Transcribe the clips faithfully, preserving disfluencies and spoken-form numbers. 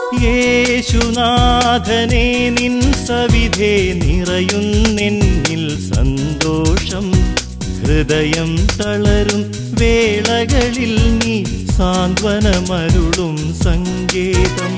യേശുനാഥനെ നിൻ സവിധേ നിറയുന്നെന്നിൽ സന്തോഷം. ഹൃദയം തളരും വേളകളിൽ നീ സാന്ത്വനമരുളും സങ്കേതം.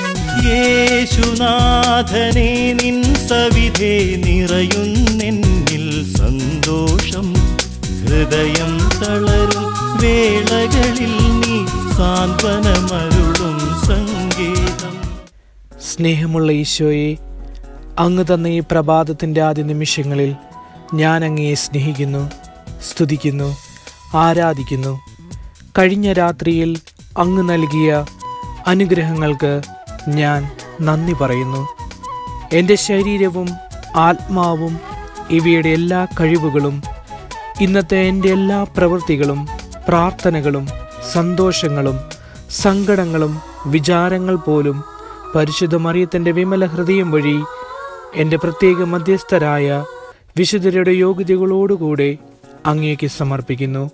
യേശുനാഥനെ നിൻ സവിധേ നിറയുന്നെന്നിൽ സന്തോഷം. ഹൃദയം തളരും വേളകളിൽ നീ സാന്ത്വനമരുളും സങ്കേതം. സ്നേഹമുള്ള ഈശോയെ, അങ്ങ് തന്ന ഈ പ്രഭാതത്തിൻ്റെ ആദ്യ നിമിഷങ്ങളിൽ ഞാൻ അങ്ങയെ സ്നേഹിക്കുന്നു, സ്തുതിക്കുന്നു, ആരാധിക്കുന്നു. കഴിഞ്ഞ രാത്രിയിൽ അങ്ങ് നൽകിയ അനുഗ്രഹങ്ങൾക്ക് ഞാൻ നന്ദി പറയുന്നു. എൻ്റെ ശരീരവും ആത്മാവും ഇവയുടെ എല്ലാ കഴിവുകളും ഇന്നത്തെ എൻ്റെ എല്ലാ പ്രവൃത്തികളും പ്രാർത്ഥനകളും സന്തോഷങ്ങളും സങ്കടങ്ങളും വിചാരങ്ങൾ പോലും പരിശുദ്ധ മറിയത്തിൻ്റെ വിമല ഹൃദയം വഴി എൻ്റെ പ്രത്യേക മധ്യസ്ഥരായ വിശുദ്ധരുടെ യോഗ്യതകളോടുകൂടെ അങ്ങേക്ക് സമർപ്പിക്കുന്നു.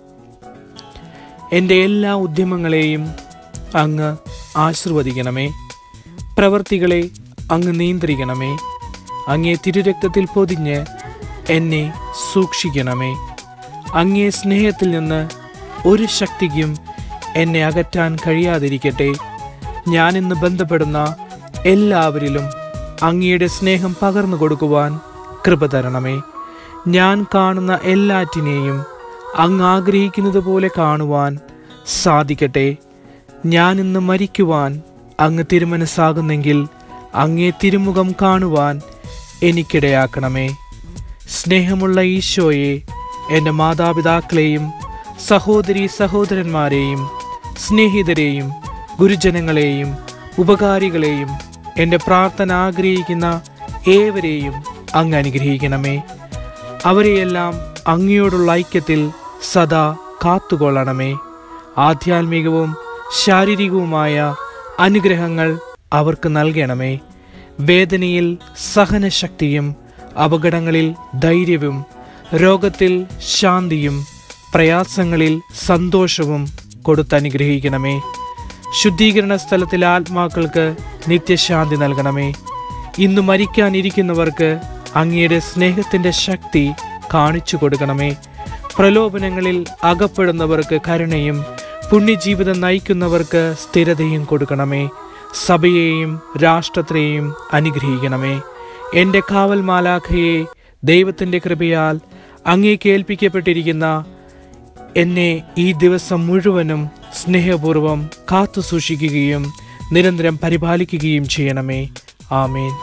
എൻ്റെ എല്ലാ ഉദ്യമങ്ങളെയും അങ്ങ് ആശീർവദിക്കണമേ. പ്രവൃത്തികളെ അങ്ങ് നിയന്ത്രിക്കണമേ. അങ്ങേ തിരുരക്തത്തിൽ പൊതിഞ്ഞ് എന്നെ സൂക്ഷിക്കണമേ. അങ്ങേ സ്നേഹത്തിൽ നിന്ന് ഒരു ശക്തിക്കും എന്നെ അകറ്റാൻ കഴിയാതിരിക്കട്ടെ. ഞാനിന്ന് ബന്ധപ്പെടുന്ന എല്ലാവരിലും അങ്ങയുടെ സ്നേഹം പകർന്നു കൊടുക്കുവാൻ കൃപ തരണമേ. ഞാൻ കാണുന്ന എല്ലാറ്റിനെയും അങ്ങ് ആഗ്രഹിക്കുന്നത് പോലെ കാണുവാൻ സാധിക്കട്ടെ. ഞാനിന്ന് മരിക്കുവാൻ അങ്ങ് തിരുമനസ്സാകുന്നെങ്കിൽ അങ്ങേ തിരുമുഖം കാണുവാൻ എനിക്കിടയാക്കണമേ. സ്നേഹമുള്ള ഈശോയെ, എൻ്റെ മാതാപിതാക്കളെയും സഹോദരീ സഹോദരന്മാരെയും സ്നേഹിതരെയും ഗുരുജനങ്ങളെയും ഉപകാരികളെയും എൻ്റെ പ്രാർത്ഥന ആഗ്രഹിക്കുന്ന ഏവരെയും അങ്ങ് അനുഗ്രഹിക്കണമേ. അവരെയെല്ലാം അങ്ങയോടുള്ള ഐക്യത്തിൽ സദാ കാത്തുകൊള്ളണമേ. ആധ്യാത്മികവും ശാരീരികവുമായ അനുഗ്രഹങ്ങൾ അവർക്ക് നൽകണമേ. വേദനയിൽ സഹനശക്തിയും അപകടങ്ങളിൽ ധൈര്യവും രോഗത്തിൽ ശാന്തിയും പ്രയാസങ്ങളിൽ സന്തോഷവും കൊടുത്തനുഗ്രഹിക്കണമേ. ശുദ്ധീകരണ സ്ഥലത്തിലെ ആത്മാക്കൾക്ക് നിത്യശാന്തി നൽകണമേ. ഇന്ന് മരിക്കാനിരിക്കുന്നവർക്ക് അങ്ങയുടെ സ്നേഹത്തിൻ്റെ ശക്തി കാണിച്ചു കൊടുക്കണമേ. പ്രലോഭനങ്ങളിൽ അകപ്പെടുന്നവർക്ക് കരുണയും പുണ്യജീവിതം നയിക്കുന്നവർക്ക് സ്ഥിരതയും കൊടുക്കണമേ. സഭയെയും രാഷ്ട്രത്തെയും അനുഗ്രഹിക്കണമേ. എൻ്റെ കാവൽ മാലാഖയെ ദൈവത്തിൻ്റെ കൃപയാൽ അങ്ങേക്ക് ഏൽപ്പിക്കപ്പെട്ടിരിക്കുന്ന എന്നെ ഈ ദിവസം മുഴുവനും സ്നേഹപൂർവം കാത്തു സൂക്ഷിക്കുകയും നിരന്തരം പരിപാലിക്കുകയും ചെയ്യണമേ. ആമേൻ.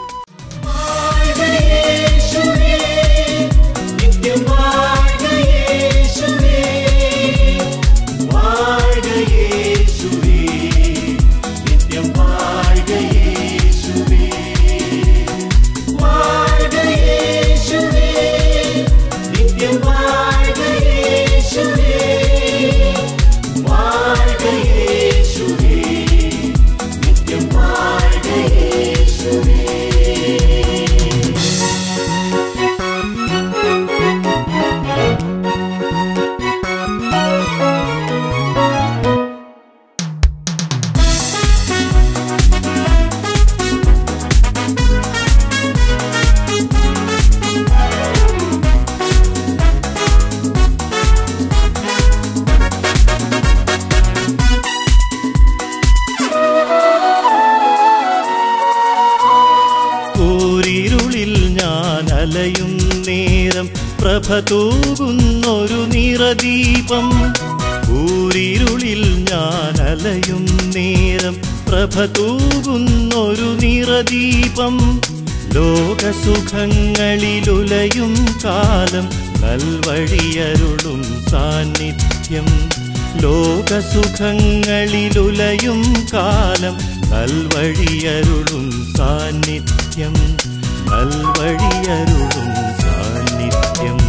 അലയും നേരം പ്രഭ തൂകുന്നൊരു നിറദീപം. ഊരിരുളിൽ ഞാൻ അലയും നേരം പ്രഭ തൂകുന്നൊരു നിറദീപം. ലോകസുഖങ്ങളിലുലയും കാലം നൽവഴിയരുളും സാന്നിധ്യം. ലോകസുഖങ്ങളിലുലയും കാലം നൽവഴിയരുളും സാന്നിധ്യം. നൽവഴിയരുളും സാന്നിധ്യം.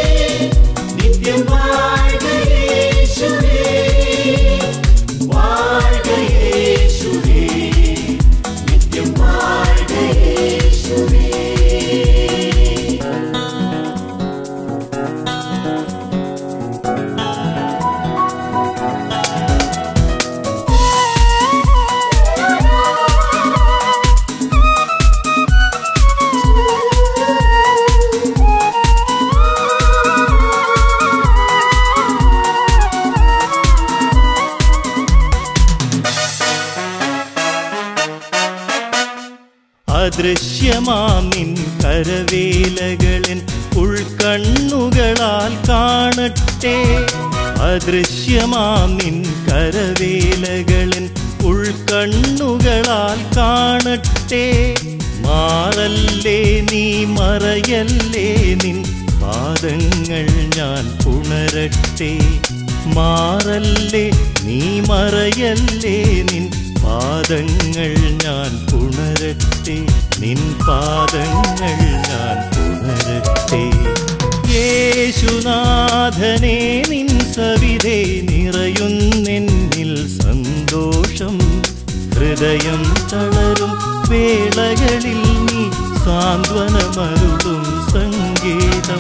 Why? അദൃശ്യമാം നിൻ കരവേലകളിൻ ഉൾക്കണ്ണുകളാൽ കാണട്ടെ. അദൃശ്യമാം നിൻ കരവേലകളിൻ ഉൾക്കണ്ണുകളാൽ കാണട്ടെ. മാറല്ലേ നീ മറയല്ലേ നിൻ പാദങ്ങൾ ഞാൻ പുണരട്ടെ. മാറല്ലേ നീ മറയല്ലേ നിൻ പാദങ്ങൾ ഞാൻ പുണരട്ടെ. നിൻ പാദങ്ങൾ ഞാൻ പുണരട്ടെ. യേശുനാഥനെ നിൻ സവിധേ നിറയുന്നെന്നിൽ സന്തോഷം. ഹൃദയം തളരും വേളകളിൽ നീ സാന്ത്വനമരുളും സംഗീതം.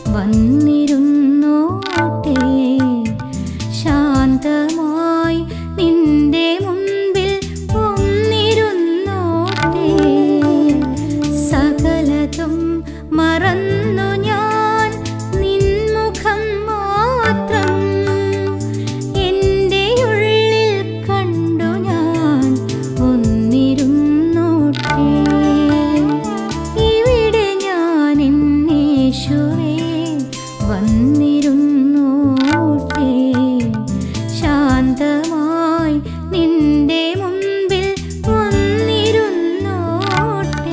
വന്നിരുന്നോട്ടെ. ശാന്തമായി നിന്റെ മുൻപിൽ ഒന്നിരുന്നോട്ടെ. സകലതും മറന്നു ഞാൻ നിൻമുഖം മാത്രം എൻ്റെ ഉള്ളിൽ കണ്ടു ഞാൻ ഒന്നിരുന്നോട്ടെ. ഇവിടെ ഞാൻ എന്നേശുവേ വന്നിരുന്നോട്ടെ. ശാന്തമായി നിന്റെ മുൻപിൽ വന്നിരുന്നോട്ടെ.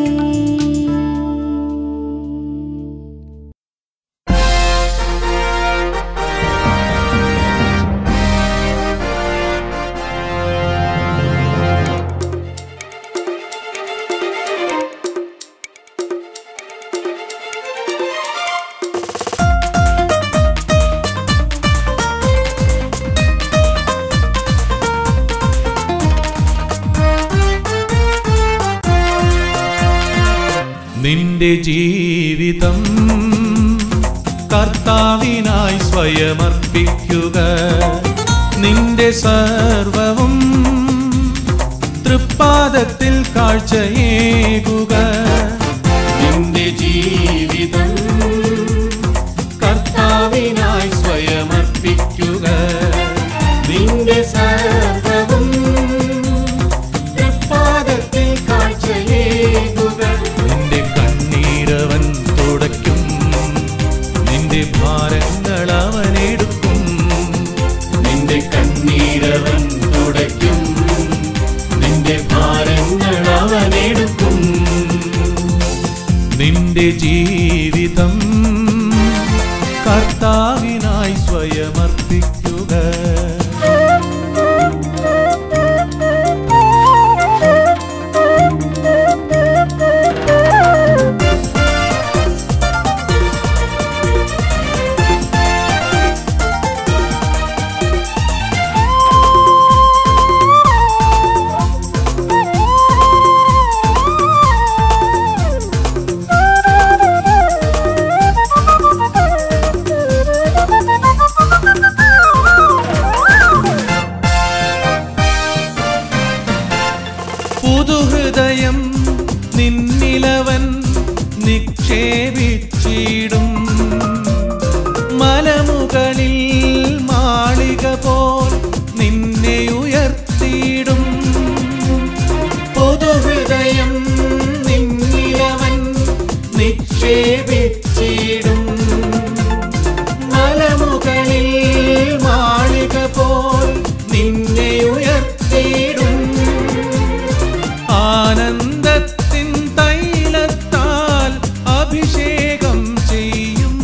നിന്റെ ജീവിതം കർത്താവിനായി സ്വയമർപ്പിക്കുക. നിന്റെ സർവവും തൃപ്പാദത്തിൽ കാഴ്ചയേകുക. നിന്റെ ജീവിതം കർത്താവിനായി സ്വയമർപ്പിക്കുക. നിന്റെ സർവവും തൃപ്പാദത്തിൽ കാഴ്ചയേകുക. നിന്റെ കണ്ണീരവൻ തുടയ്ക്കും, നിന്റെ ഭാരങ്ങൾ അവനെടുക്കും. നിന്റെ കണ്ണീരവൻ തുടയ്ക്കും, നിന്റെ ഭാരങ്ങൾ അവനെടുക്കും. നിന്റെ ജീവിതം കർത്താവിനായി സ്വയമർപ്പിക്കുക. പുതുഹൃദയം നിന്നിലവൻ നിക്ഷേപിച്ചിടും. മലമുകളിൽ മാളിക പോൽ നിന്നെ ഉയർത്തിയിടും. പുതുഹൃദയം നിന്നിലവൻ നിക്ഷേപിച്ചിടും. മലമുകളിൽ മാളിക പോൽ നിന്നെ ഉയർത്തിയിടും. ആനന്ദത്തിൻ തൈലത്താൽ അഭിഷേകം ചെയ്യും.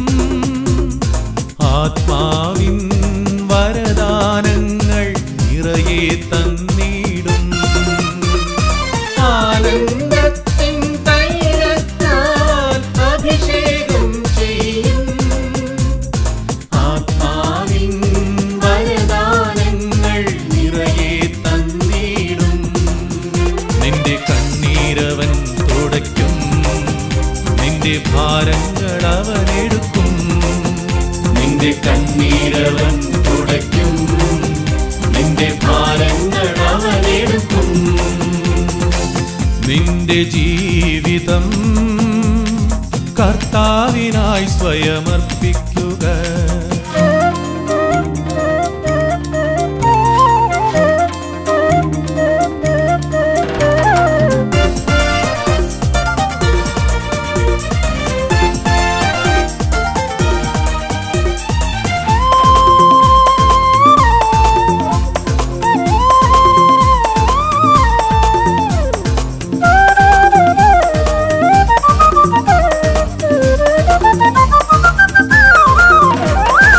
ആത്മാവിൻ വരദാനങ്ങൾ നിറയെ തന്നിടും. ആനന്ദത്തിൻ തൈലത്താൽ അഭിഷേകം ചെയ്യും. ആത്മാവിൻ വരദാനങ്ങൾ നിറയെ തന്നിടും. നിന്റെ കണ്ണീരവൻ തുടയ്ക്കും, നിന്റെ ഭാരങ്ങൾ അവനെടുക്കും. നിന്റെ കണ്ണീരവൻ തുടയ്ക്കും, നിന്റെ ഭാരങ്ങൾ അവനെടുക്കും. നിന്റെ ജീവിതം കർത്താവിനായി സ്വയമർപ്പിക്കുക. Thank you.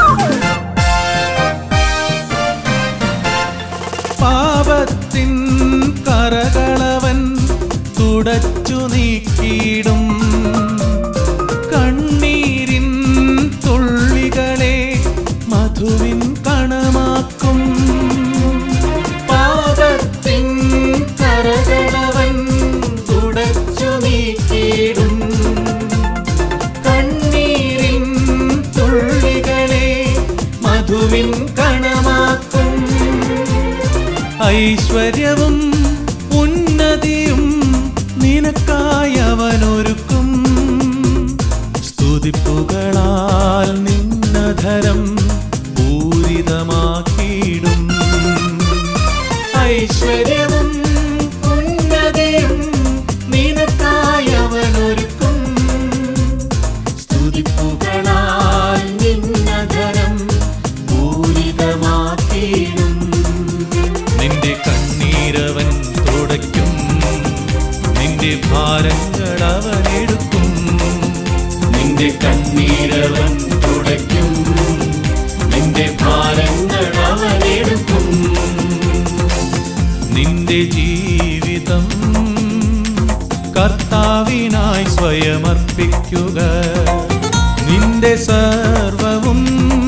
വധുവിൻ കണമാക്കും. ഐശ്വര്യവും ഉന്നതിയും നിനക്കായി അവനൊരുക്കും. സ്തുതിപ്പുകളാൽ നിന്നധരം പൂരിതമാക്കിയിടും. ഐശ്വര്യവും ഉന്നതിയും നിനക്കായി അവനൊരുക്കും. സ്തുതിപ്പുകളാൽ നിന്നധരം പൂരിതമാക്കിയിടും. നിന്റെ കണ്ണീരവൻ തുടയ്ക്കും, നിന്റെ ഭാരങ്ങൾ അവനെടുക്കും. നിന്റെ കണ്ണീരവൻ തുടയ്ക്കും, നിന്റെ ഭാരങ്ങൾ അവനെടുക്കും. നിന്റെ ജീവിതം കർത്താവിനായി സ്വയമർപ്പിക്കുക. നിന്റെ സർവവും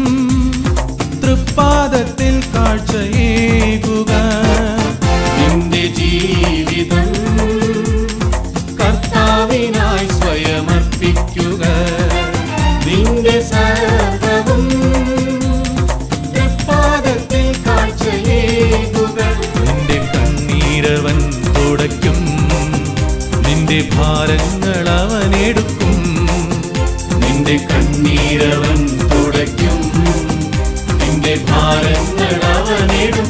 തൃപ്പാദത്തിൽ കാഴ്ചയേകുക. നിന്റെ ജീവിതം കർത്താവിനായി സ്വയമർപ്പിക്കുക. നിന്റെ സർവവും തൃപ്പാദത്തിൽ കാഴ്ചയേകുക. നിന്റെ കണ്ണീരവൻ തുടയ്ക്കും, നിന്റെ ഭാരങ്ങൾ അവനെടുക്കും. നിന്റെ കണ്ണീരവൻ തുടയ്ക്കും, നിന്റെ ഭാരങ്ങൾ അവനെടുക്കും.